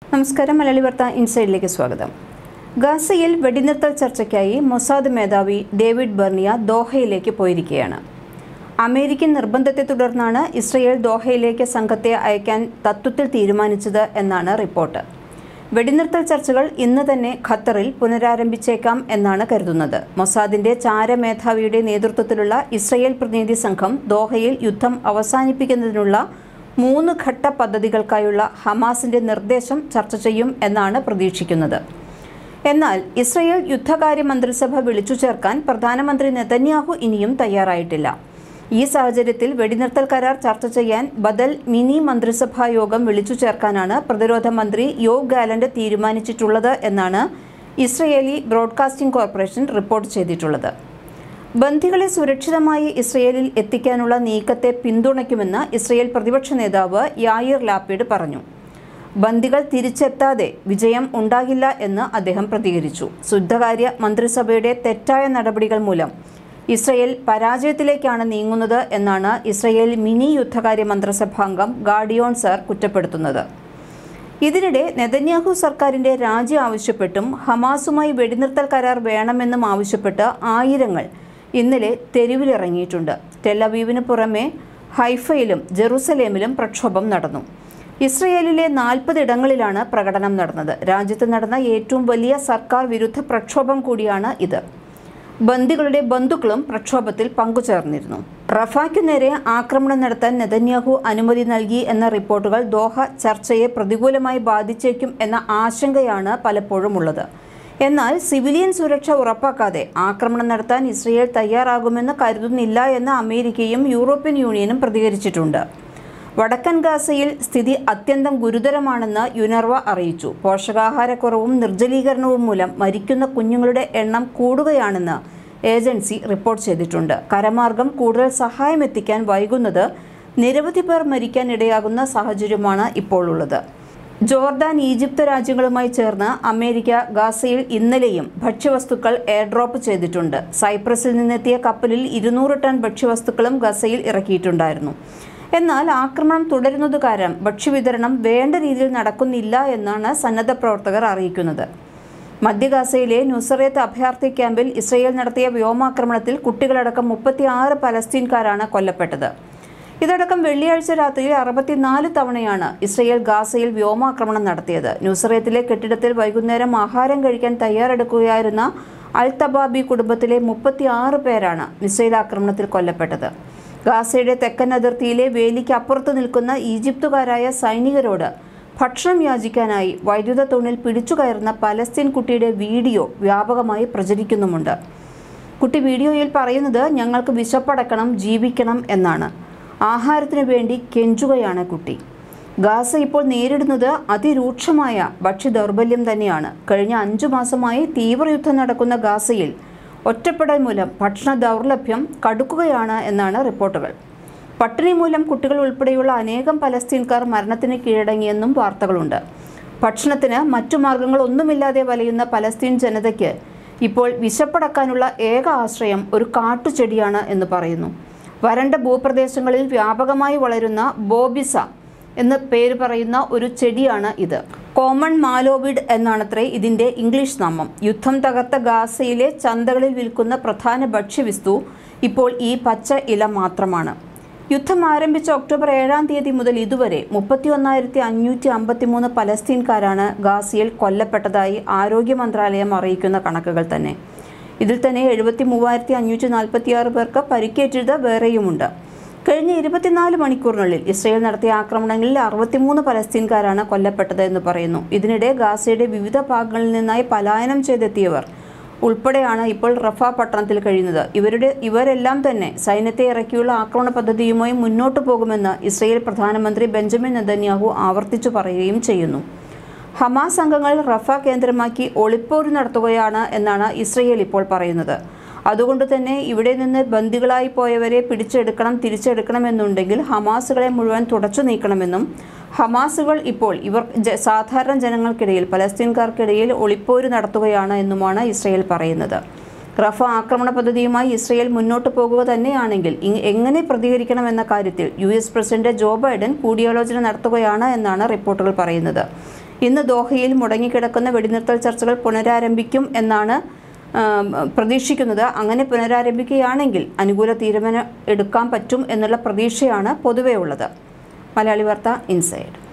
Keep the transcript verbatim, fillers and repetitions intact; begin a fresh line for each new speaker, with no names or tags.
നമസ്കാരം, മലയാളി വാർത്ത ഇൻസൈഡിലേക്ക് സ്വാഗതം. ഗാസയിൽ വെടിനിർത്തൽ ചർച്ചയ്ക്കായി മൊസാദ് മേധാവി ഡേവിഡ് ബെർണിയ ദോഹയിലേക്ക് പോയിരിക്കുകയാണ്. അമേരിക്കൻ നിർബന്ധത്തെ തുടർന്നാണ് ഇസ്രയേൽ ദോഹയിലേക്ക് സംഘത്തെ അയക്കാൻ തത്വത്തിൽ തീരുമാനിച്ചത് എന്നാണ് റിപ്പോർട്ട്. വെടിനിർത്തൽ ചർച്ചകൾ ഇന്ന് തന്നെ ഖത്തറിൽ പുനരാരംഭിച്ചേക്കാം എന്നാണ് കരുതുന്നത്. മൊസാദിന്റെ ചാരമേധാവിയുടെ നേതൃത്വത്തിലുള്ള ഇസ്രയേൽ പ്രതിനിധി സംഘം ദോഹയിൽ യുദ്ധം അവസാനിപ്പിക്കുന്നതിനുള്ള മൂന്ന് ഘട്ട പദ്ധതികൾക്കായുള്ള ഹമാസിന്റെ നിർദ്ദേശം ചർച്ച ചെയ്യും എന്നാണ് പ്രതീക്ഷിക്കുന്നത്. എന്നാൽ ഇസ്രയേൽ യുദ്ധകാര്യ മന്ത്രിസഭ വിളിച്ചു ചേർക്കാൻ പ്രധാനമന്ത്രി നെതന്യാഹു ഇനിയും തയ്യാറായിട്ടില്ല. ഈ സാഹചര്യത്തിൽ വെടിനിർത്തൽ കരാർ ചർച്ച ചെയ്യാൻ ബദൽ മിനി മന്ത്രിസഭാ യോഗം വിളിച്ചു ചേർക്കാനാണ് പ്രതിരോധ മന്ത്രി യോവ് ഗാലന്റ് തീരുമാനിച്ചിട്ടുള്ളത് എന്നാണ് ഇസ്രയേലി ബ്രോഡ്കാസ്റ്റിംഗ് കോർപ്പറേഷൻ റിപ്പോർട്ട് ചെയ്തിട്ടുള്ളത്. ബന്ദികളെ സുരക്ഷിതമായി ഇസ്രയേലിൽ എത്തിക്കാനുള്ള നീക്കത്തെ പിന്തുണയ്ക്കുമെന്ന് ഇസ്രയേൽ പ്രതിപക്ഷ നേതാവ് യായിർ ലാപിഡ് പറഞ്ഞു. ബന്ദികൾ തിരിച്ചെത്താതെ വിജയം ഉണ്ടാകില്ല എന്ന് അദ്ദേഹം പ്രതികരിച്ചു. യുദ്ധകാര്യ മന്ത്രിസഭയുടെ തെറ്റായ നടപടികൾ മൂലം ഇസ്രയേൽ പരാജയത്തിലേക്കാണ് നീങ്ങുന്നത് എന്നാണ് ഇസ്രയേൽ മിനി യുദ്ധകാര്യ മന്ത്രിസഭാംഗം ഗാഡിയോൺ സർ കുറ്റപ്പെടുത്തുന്നത്. ഇതിനിടെ നെതന്യാഹു സർക്കാരിന്റെ രാജി ആവശ്യപ്പെട്ടും ഹമാസുമായി വെടിനിർത്തൽ കരാർ വേണമെന്നും ആവശ്യപ്പെട്ട് ആയിരങ്ങൾ ഇന്നലെ തെരുവിലിറങ്ങിയിട്ടുണ്ട്. ടെലവീവിന് പുറമെ ഹൈഫയിലും ജെറുസലേമിലും പ്രക്ഷോഭം നടന്നു. ഇസ്രയേലിലെ നാൽപ്പത് ഇടങ്ങളിലാണ് പ്രകടനം നടന്നത്. രാജ്യത്ത് നടന്ന ഏറ്റവും വലിയ സർക്കാർ വിരുദ്ധ പ്രക്ഷോഭം കൂടിയാണ് ഇത്. ബന്ദികളുടെ ബന്ധുക്കളും പ്രക്ഷോഭത്തിൽ പങ്കുചേർന്നിരുന്നു. റഫായ്ക്കു നേരെ ആക്രമണം നടത്താൻ നെതന്യാഹു അനുമതി നൽകി എന്ന റിപ്പോർട്ടുകൾ ദോഹ ചർച്ചയെ പ്രതികൂലമായി ബാധിച്ചേക്കും എന്ന ആശങ്കയാണ് പലപ്പോഴും ഉള്ളത്. എന്നാൽ സിവിലിയൻ സുരക്ഷ ഉറപ്പാക്കാതെ ആക്രമണം നടത്താൻ ഇസ്രയേൽ തയ്യാറാകുമെന്ന് കരുതുന്നില്ല എന്ന് അമേരിക്കയും യൂറോപ്യൻ യൂണിയനും പ്രതികരിച്ചിട്ടുണ്ട്. വടക്കൻ ഗാസയിൽ സ്ഥിതി അത്യന്തം ഗുരുതരമാണെന്ന് യുനർവ അറിയിച്ചു. പോഷകാഹാരക്കുറവും നിർജ്ജലീകരണവും മൂലം മരിക്കുന്ന കുഞ്ഞുങ്ങളുടെ എണ്ണം കൂടുകയാണെന്ന് ഏജൻസി റിപ്പോർട്ട് ചെയ്തിട്ടുണ്ട്. കരമാർഗം കൂടുതൽ സഹായം എത്തിക്കാൻ വൈകുന്നത് നിരവധി പേർ മരിക്കാൻ ഇടയാകുന്ന സാഹചര്യമാണ് ഇപ്പോൾ ഉള്ളത്. ജോർദാൻ, ഈജിപ്ത് രാജ്യങ്ങളുമായി ചേർന്ന് അമേരിക്ക ഗാസയിൽ ഇന്നലെയും ഭക്ഷ്യവസ്തുക്കൾ എയർ ഡ്രോപ്പ് ചെയ്തിട്ടുണ്ട്. സൈപ്രസിൽ നിന്നെത്തിയ കപ്പലിൽ ഇരുന്നൂറ് ടൺ ഭക്ഷ്യവസ്തുക്കളും ഗസയിൽ ഇറക്കിയിട്ടുണ്ടായിരുന്നു. എന്നാൽ ആക്രമണം തുടരുന്നത് കാരണം ഭക്ഷ്യവിതരണം വേണ്ട രീതിയിൽ നടക്കുന്നില്ല എന്നാണ് സന്നദ്ധ പ്രവർത്തകർ അറിയിക്കുന്നത്. മധ്യ ഗാസയിലെ നുസറേത്ത് അഭയാർത്ഥി ക്യാമ്പിൽ ഇസ്രയേൽ നടത്തിയ വ്യോമാക്രമണത്തിൽ കുട്ടികളടക്കം മുപ്പത്തിയാറ് പലസ്തീൻകാരാണ് കൊല്ലപ്പെട്ടത്. ഇതടക്കം വെള്ളിയാഴ്ച രാത്രിയിൽ അറുപത്തിനാല് തവണയാണ് ഇസ്രയേൽ ഗാസയിൽ വ്യോമാക്രമണം നടത്തിയത്. നുസറേത്തിലെ കെട്ടിടത്തിൽ വൈകുന്നേരം ആഹാരം കഴിക്കാൻ തയ്യാറെടുക്കുകയായിരുന്ന അൽ തബാബി കുടുംബത്തിലെ മുപ്പത്തിയാറ് പേരാണ് മിസൈൽ ആക്രമണത്തിൽ കൊല്ലപ്പെട്ടത്. ഗാസയുടെ തെക്കൻ അതിർത്തിയിലെ വേലിക്ക് അപ്പുറത്ത് നിൽക്കുന്ന ഈജിപ്തുകാരായ സൈനികരോട് ഭക്ഷണം യാചിക്കാനായി വൈദ്യുത തൂണിൽ പിടിച്ചു കയറുന്ന പലസ്തീൻ കുട്ടിയുടെ വീഡിയോ വ്യാപകമായി പ്രചരിക്കുന്നുമുണ്ട്. കുട്ടി വീഡിയോയിൽ പറയുന്നത് ഞങ്ങൾക്ക് വിശപ്പടക്കണം, ജീവിക്കണം എന്നാണ്. ആഹാരത്തിനു വേണ്ടി കെഞ്ചുകയാണ് കുട്ടി. ഗാസ ഇപ്പോൾ നേരിടുന്നത് അതിരൂക്ഷമായ ഭക്ഷ്യദൗർബല്യം തന്നെയാണ്. കഴിഞ്ഞ അഞ്ചു മാസമായി തീവ്രയുദ്ധം നടക്കുന്ന ഗാസയിൽ ഒറ്റപ്പെടൽ മൂലം ഭക്ഷണ ദൗർലഭ്യം കടുക്കുകയാണ് എന്നാണ് റിപ്പോർട്ടുകൾ. പട്ടിണി മൂലം കുട്ടികൾ ഉൾപ്പെടെയുള്ള അനേകം പലസ്തീൻകാർ മരണത്തിന് കീഴടങ്ങിയെന്നും വാർത്തകളുണ്ട്. ഭക്ഷണത്തിന് മറ്റു മാർഗങ്ങളൊന്നുമില്ലാതെ വലയുന്ന പലസ്തീൻ ജനതയ്ക്ക് ഇപ്പോൾ വിശപ്പടക്കാനുള്ള ഏക ആശ്രയം ഒരു കാട്ടുചെടിയാണ് എന്ന് പറയുന്നു. വരണ്ട ഭൂപ്രദേശങ്ങളിൽ വ്യാപകമായി വളരുന്ന ബോബിസ എന്ന് പേര് പറയുന്ന ഒരു ചെടിയാണ് ഇത്. കോമൺ മാലോവിഡ് എന്നാണത്രേ ഇതിന്റെ ഇംഗ്ലീഷ് നാമം. യുദ്ധം തകർത്ത ഗാസയിലെ ചന്തകളിൽ വിൽക്കുന്ന പ്രധാന ഭക്ഷ്യവസ്തു ഇപ്പോൾ ഈ പച്ച ഇല മാത്രമാണ്. യുദ്ധം ആരംഭിച്ച ഒക്ടോബർ ഏഴാം തീയതി മുതൽ ഇതുവരെ മുപ്പത്തി ഒന്നായിരത്തി അഞ്ഞൂറ്റി അമ്പത്തി മൂന്ന് പലസ്തീൻകാരാണ് ഗാസയിൽ കൊല്ലപ്പെട്ടതായി ആരോഗ്യ മന്ത്രാലയം അറിയിക്കുന്ന കണക്കുകൾ തന്നെ. ഇതിൽ തന്നെ എഴുപത്തി മൂവായിരത്തി അഞ്ഞൂറ്റി നാൽപ്പത്തി ആറ് പേർക്ക് പരിക്കേറ്റത് വേറെയുമുണ്ട്. കഴിഞ്ഞ ഇരുപത്തിനാല് മണിക്കൂറിനുള്ളിൽ ഇസ്രയേൽ നടത്തിയ ആക്രമണങ്ങളിൽ അറുപത്തിമൂന്ന് പലസ്തീൻകാരാണ് കൊല്ലപ്പെട്ടത് എന്ന് പറയുന്നു. ഇതിനിടെ ഗാസയുടെ വിവിധ ഭാഗങ്ങളിൽ നിന്നായി പലായനം ചെയ്തെത്തിയവർ ഉൾപ്പെടെയാണ് ഇപ്പോൾ റഫ പട്ടണത്തിൽ കഴിയുന്നത്. ഇവരുടെ ഇവരെല്ലാം തന്നെ സൈന്യത്തെ ഇറക്കിയുള്ള ആക്രമണ പദ്ധതിയുമായി മുന്നോട്ടു പോകുമെന്ന് ഇസ്രയേൽ പ്രധാനമന്ത്രി ബെഞ്ചമിൻ നെതന്യാഹു ആവർത്തിച്ചു പറയുകയും ചെയ്യുന്നു. ഹമാസ് അംഗങ്ങൾ റഫ കേന്ദ്രമാക്കി ഒളിപ്പോര് നടത്തുകയാണ് എന്നാണ് ഇസ്രയേൽ ഇപ്പോൾ പറയുന്നത്. അതുകൊണ്ട് തന്നെ ഇവിടെ നിന്ന് ബന്ദികളായി പോയവരെ പിടിച്ചെടുക്കണം തിരിച്ചെടുക്കണമെന്നുണ്ടെങ്കിൽ ഹമാസുകളെ മുഴുവൻ തുടച്ചു നീക്കണമെന്നും ഹമാസുകൾ ഇപ്പോൾ ഇവർ സാധാരണ ജനങ്ങൾക്കിടയിൽ പലസ്തീൻകാർക്കിടയിൽ ഒളിപ്പോര് നടത്തുകയാണ് എന്നുമാണ് ഇസ്രയേൽ പറയുന്നത്. റഫ ആക്രമണ പദ്ധതിയുമായി ഇസ്രയേൽ മുന്നോട്ട് പോകുക തന്നെയാണെങ്കിൽ എങ്ങനെ പ്രതികരിക്കണമെന്ന കാര്യത്തിൽ US president Joe Biden കൂടിയാലോചന നടത്തുകയാണ് എന്നാണ് റിപ്പോർട്ടുകൾ പറയുന്നത്. ഇന്ന് ദോഹയിൽ മുടങ്ങിക്കിടക്കുന്ന വെടിനിർത്തൽ ചർച്ചകൾ പുനരാരംഭിക്കും എന്നാണ് പ്രതീക്ഷിക്കുന്നത്. അങ്ങനെ പുനരാരംഭിക്കുകയാണെങ്കിൽ അനുകൂല തീരുമാനം എടുക്കാൻ പറ്റും എന്നുള്ള പ്രതീക്ഷയാണ് പൊതുവെ ഉള്ളത്. മലയാളി വാർത്ത ഇൻസൈഡ്.